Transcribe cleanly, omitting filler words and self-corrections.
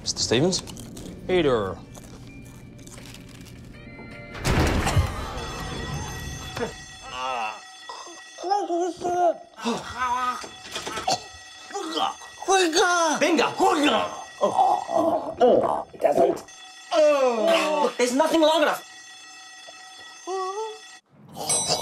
Mr. Stevens? Peter. Bingo! It doesn't. Look, there's nothing long enough.